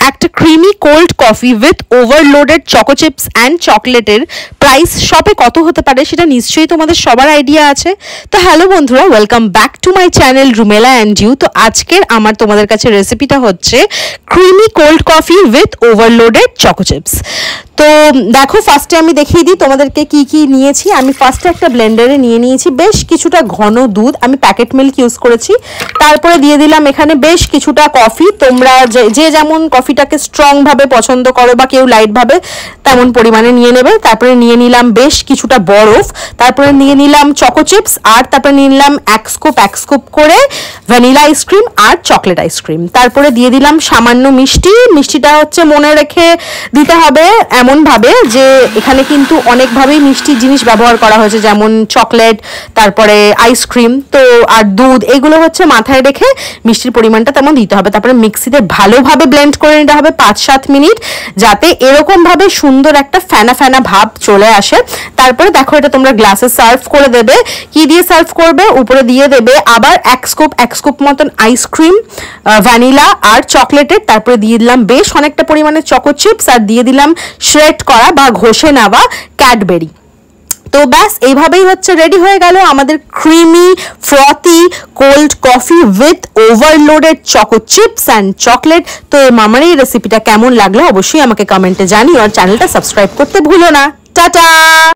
একটা creamy cold coffee with overloaded choco chips and চকলেটের price শপে কত হতে পারে সেটা নিশ্চয়ই তোমাদের সবার আইডিয়া আছে। তো হ্যালো বন্ধুরা, welcome back to my channel Rumela and you. তো আজকের আমার তোমাদের কাছে রেসিপিটা হচ্ছে creamy cold coffee with overloaded choco chips. তো দেখো, ফার্স্টে আমি দেখিয়ে দিই তোমাদেরকে কি কি নিয়েছি। আমি ফার্স্টে একটা ব্লেন্ডারে নিয়ে নিয়েছি বেশ কিছুটা ঘন দুধ, আমি প্যাকেট মিল্ক ইউজ করেছি। তারপরে দিয়ে দিলাম এখানে বেশ কিছুটা কফি, তোমরা যে যেমন কফিটাকে স্ট্রংভাবে পছন্দ করো বা কেউ লাইটভাবে তেমন পরিমাণে নিয়ে নেবে। তারপরে নিয়ে নিলাম বেশ কিছুটা বরফ, তারপরে নিয়ে নিলাম চকো চিপস, আর তারপরে নিয়ে নিলাম এক স্কুপ করে ভ্যানিলা আইসক্রিম আর চকলেট আইসক্রিম। তারপরে দিয়ে দিলাম সামান্য মিষ্টি। মিষ্টিটা হচ্ছে মনে রেখে দিতে হবে এমনভাবে যে এখানে কিন্তু অনেকভাবেই মিষ্টি জিনিস ব্যবহার করা হয়েছে, যেমন চকলেট, তারপরে আইসক্রিম, তো আর দুধ, এগুলো হচ্ছে মাথায় রেখে মিষ্টির পরিমাণটা তেমন দিতে হবে। তারপরে মিক্সিতে ভালোভাবে ব্লেন্ড করে নিতে হবে 5-7 মিনিট, যাতে এরকমভাবে সুন্দর একটা ফেনা ফেনা ভাব চলে আসে। তারপরে দেখো, এটা তোমরা গ্লাসে সার্ভ করে দেবে। কি দিয়ে সার্ভ করবে? উপরে দিয়ে দেবে আবার এক স্কুপ মতন আইসক্রিম, ভ্যানিলা আর চকলেটের। তারপরে দিয়ে দিলাম বেশ অনেকটা পরিমাণে চকো চিপস, আর দিয়ে দিলাম শ্রেড করা বা ঘষে নেওয়া ক্যাডবেরি। তো ব্যাস, এইভাবেই হচ্ছে রেডি হয়ে গেল আমাদের creamy frothy cold coffee with overloaded choco chips and chocolate. তো মামার এই রেসিপিটা কেমন লাগলো অবশ্যই আমাকে কমেন্টে জানিও, আর চ্যানেলটা সাবস্ক্রাইব করতে ভুলো না। টাটা।